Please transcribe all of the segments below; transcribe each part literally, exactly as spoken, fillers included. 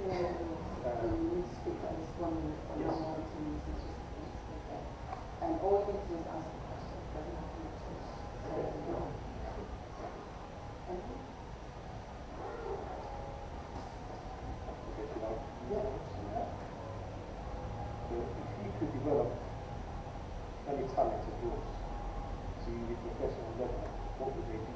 Uh, you need to speak at least one minute, but Yes. not more than two minutes. It's just, it's just okay. And all you need to do is ask the question. It doesn't have to be too. So, Okay. you know. Anything? Okay, should I? Yeah. Yeah. So if you could develop any talent of yours to a professional level, what would they be?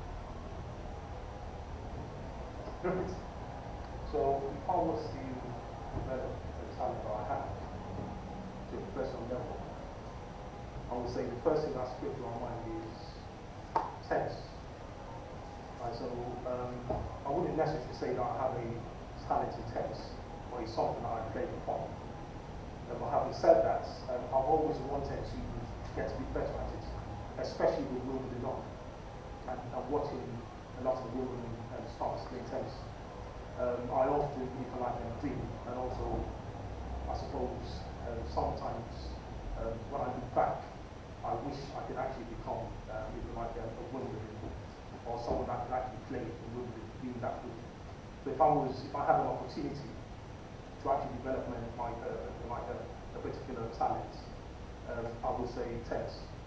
Right. So if I was to develop the talent that I have to a professional level, I would say the first thing that springs to my mind is tennis. Right, so um, I wouldn't necessarily say that I have a talent in tennis, but it's something that I play for fun. Um, but having said that, um, I've always wanted to get to be better at it, especially with Wimbledon on. And I'm watching a lot of Wimbledon um, stars playing tennis. Um, I often, if I like them, dream, and also, I suppose, um, sometimes um, when I look back, I wish I could actually become, uh, if you like, a, a Wimbledon, or someone that could actually play in Wimbledon, being that good. So if I was, if I had an opportunity to actually develop my, my uh, like a, a particular talent, um, I would say tennis.